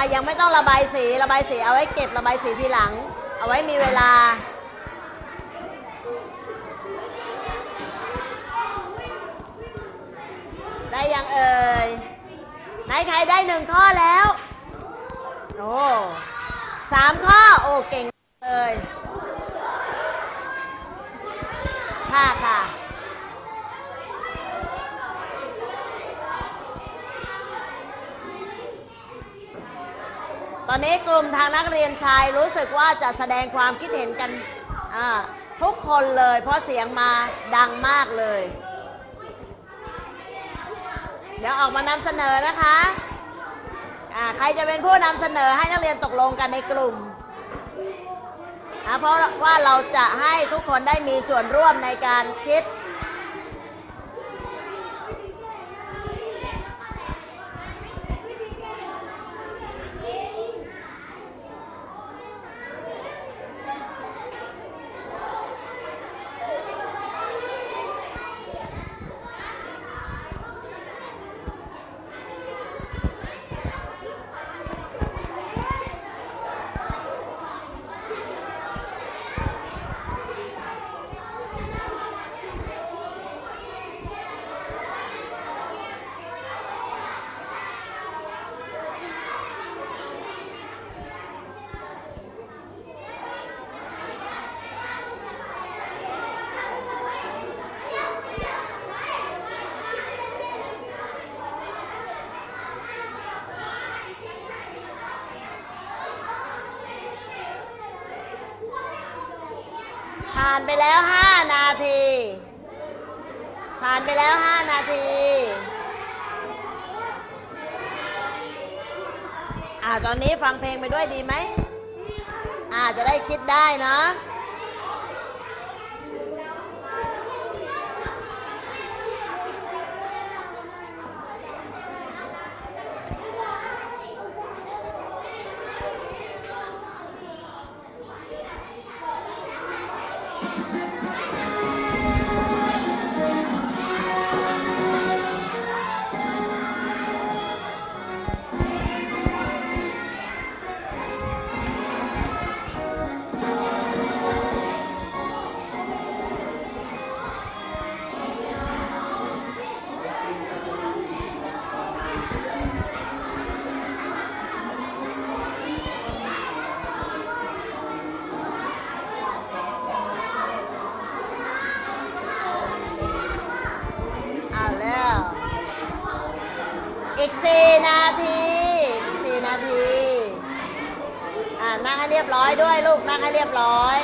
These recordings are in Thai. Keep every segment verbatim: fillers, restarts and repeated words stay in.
ยังไม่ต้องระบายสีระบายสีเอาไว้เก็บระบายสีทีหลังเอาไว้มีเวลาได้ยังเอ่ยไหนใครได้หนึ่งข้อแล้วโอ้สามข้อโอ้เก่งเลยค่ะค่ะตอนนี้กลุ่มทางนักเรียนชายรู้สึกว่าจะแสดงความคิดเห็นกันทุกคนเลยเพราะเสียงมาดังมากเลยเดี๋ยวออกมานำเสนอนะคะใครจะเป็นผู้นำเสนอให้นักเรียนตกลงกันในกลุ่มเพราะว่าเราจะให้ทุกคนได้มีส่วนร่วมในการคิดผ่านไปแล้วห้านาทีผ่านไปแล้วห้านาทีอ่าตอนนี้ฟังเพลงไปด้วยดีไหมอ่าจะได้คิดได้เนาะอีกสี่นาทีสี่นาทีอ่านั่งให้เรียบร้อยด้วยลูกนั่งให้เรียบร้อย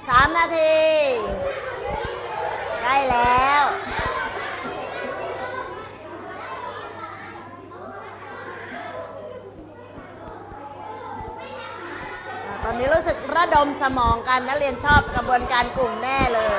สามนาทีใกล้แล้วตอนนี้รู้สึกระดมสมองกันนักเรียนชอบกระบวนการกลุ่มแน่เลย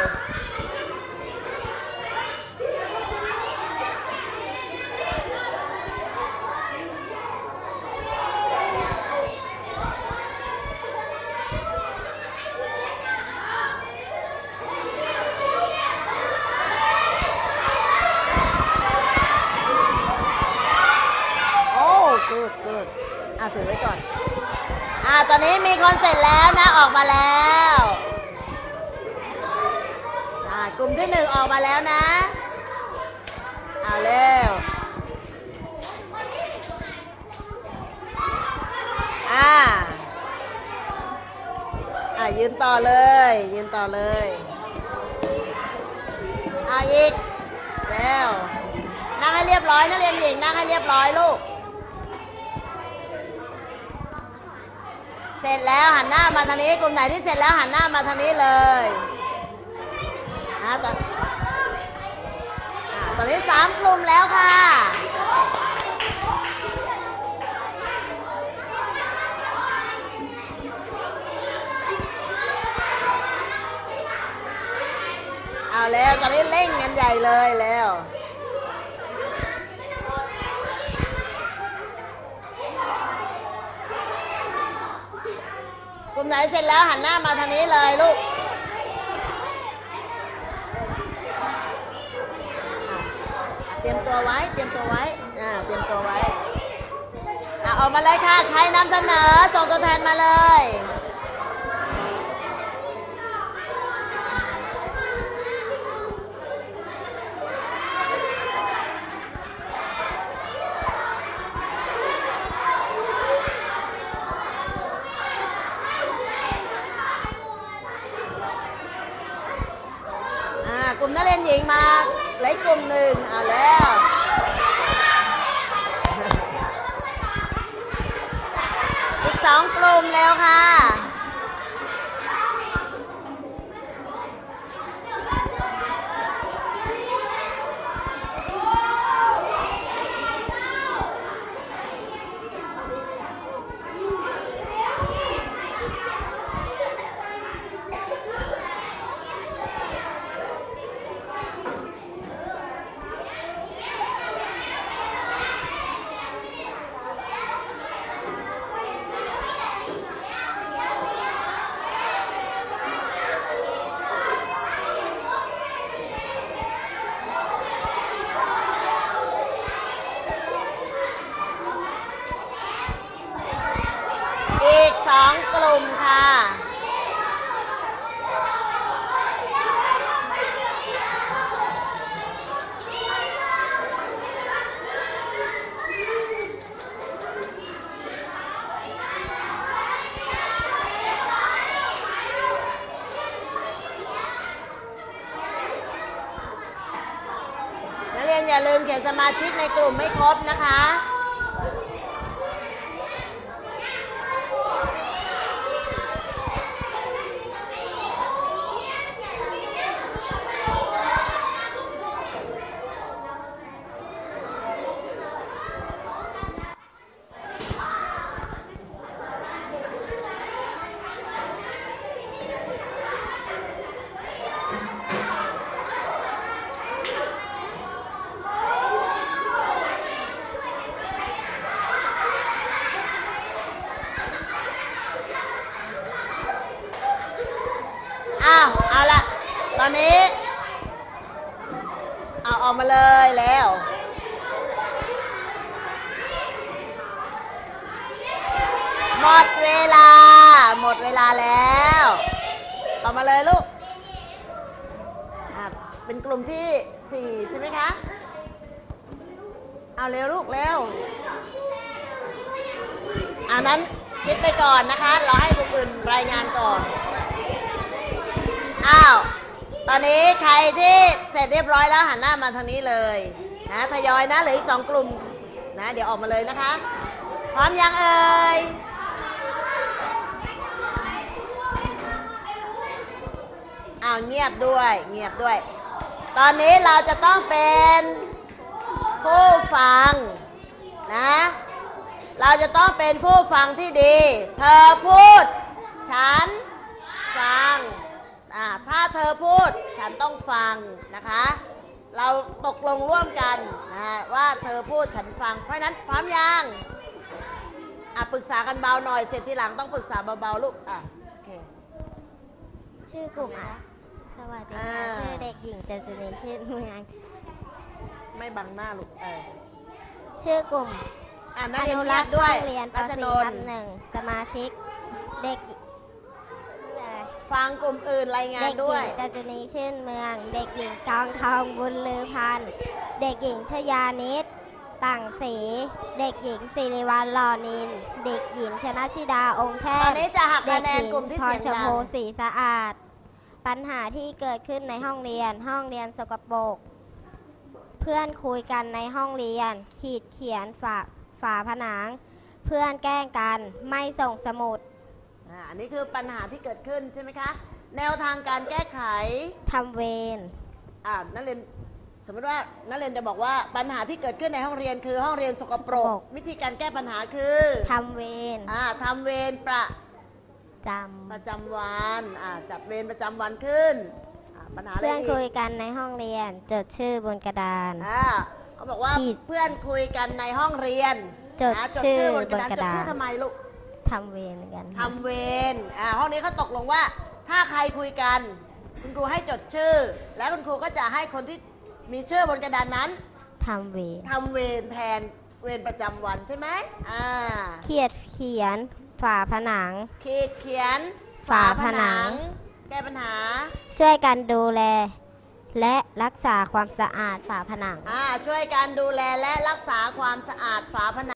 กูดกูดอ่ะถือไว้ก่อนอ่ะตอนนี้มีคนเสร็จแล้วนะออกมาแล้วอ่ะกลุ่มที่หนึ่งออกมาแล้วนะเอาเร็วอ่ะอ่ะยืนต่อเลยยืนต่อเลยอ่ะอีกแล้วนั่งให้เรียบร้อยนักเรียนหญิงนั่งให้เรียบร้อยลูกเสร็จแล้วหันหน้ามาทางนี้กลุ่มไหนที่เสร็จแล้วหันหน้ามาทางนี้เลยนะตอนตอนนี้สามกลุ่มแล้วค่ะเอาแล้วตอนนี้เร่งกันใหญ่เลยแล้วกลุ่มไหนเสร็จแล้วหันหน้ามาทางนี้เลยลูกเตรียมตัวไว้เตรียมตัวไว้อ่าเตรียมตัวไว้อ่ะออกมาเลยค่ะใครนำเสนอส่งตัวแทนมาเลยกลุ่มนักเรียนหญิงมาเหลือกลุ่มหนึ่งเอาแล้วอีกสองกลุ่มแล้วค่ะอีกสองกลุ่มค่ะนักเรียนอย่าลืมเขียนสมาชิกในกลุ่มไม่ครบนะคะอ้าวเอาละตอนนี้เอาออกมาเลยแล้วหมดเวลาหมดเวลาแล้วออกมาเลยลูกเป็นกลุ่มที่สี่ใช่ไหมคะเอาเร็วลูกเร็วอันนั้นคิดไปก่อนนะคะเราให้กลุ่มอื่นรายงานก่อนอ้าวตอนนี้ใครที่เสร็จเรียบร้อยแล้วหันหน้ามาทางนี้เลยนะทยอยนะเหลืออีกสองกลุ่มนะเดี๋ยวออกมาเลยนะคะพร้อมยังเอ่ยอ้าวเงียบด้วย เงียบด้วย ตอนนี้เราจะต้องเป็นผู้ฟังนะ เราจะต้องเป็นผู้ฟังที่ดี เธอพูด ฉันฟังอ่าถ้าเธอพูดฉันต้องฟังนะคะ เราตกลงร่วมกันนะว่าเธอพูดฉันฟัง เพราะฉะนั้นพร้อมยังอ่ะปรึกษากันเบาหน่อย เสร็จทีหลังต้องปรึกษาเบาๆลูกอ่ะโอเคชื่อกลุ่มอ่ะสวัสดีค่ะอ่าชื่อเด็กหญิงจตุนีชื่อเมืองไม่บังหน้าลูกเออชื่อกลุ่มอ่ะนักเรียนเงียบด้วยเรียนปรัชสี่นทันบท์หนึ่งสมาชิก เด็กเอ่อฟังกลุ่มอื่นรายงานเด็กหด้วญิยงจตุนีชื่นเมือง เด็กหญิงจองทองบุญลือพันธ์เด็กหญิงชยานิดต่างศรีเด็กหญิงสิริวัลย์หล่อนิน เด็กหญิงชนะชิดาองค์แช่ตอนนี้จะหักเด็คะกแนหนญิงกลุ่มที่พลอเสียยงชมดัพูงสีสะอาด ปัญหาที่เกิดขึ้นในห้องเรียน ห้องเรียนสกปรกเพื่อนคุยกันในห้องเรียน ขีดเขียนฝาฝาผนัง เพื่อนแกล้งกันไม่ส่งสมุดอ่าอันนี้คือปัญหาที่เกิดขึ้นใช่ไหมคะ แนวทางการแก้ไขทำเวรอ่านักเรียนสมมติว่านักเรียนจะบอกว่าปัญหาที่เกิดขึ้นในห้องเรียนคือห้องเรียนสกปรก วิธีการแก้ปัญหาคือทำเวรอ่าทำเวรประจประจำวันอ่าจัดเวรประจำวันขึ้นอ่าปัญหาำอะไรเพื่อนอีคุยกกันในห้องเรียน จดชื่อบนกระดานอ่าเขาบอกว่าขีดเพื่อนคุยกันในห้องเรียนจดนะจดชื่ชื่ออบนกระดานบนกระจดดาษชื่อทำไมลูกทำเวรเหมือนกันทำเวรอ่าห้องนี้เขาตกลงว่า ถ้าใครคุยกัน คุณครูให้จดชื่อ แล้วคุณครูก็จะให้คนที่มีชื่อบนกระดานนั้นทำเวรทำเวรแทนเวรประจำวันใช่ไหมอ่าเขียดเขียน ฝาผนังขีดเขียนฝาผนังแก้ปัญหาช่วยกันดูแล และรักษาความสะอาดฝาผนังอ่าช่วยการดูแลและรักษาความสะอาดฝาผนัง